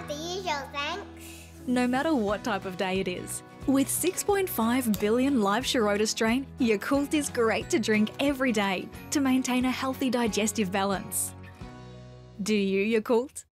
the usual, thanks. No matter what type of day it is. With 6.5 billion live Shirota strain, Yakult is great to drink every day to maintain a healthy digestive balance. Do you, Yakult?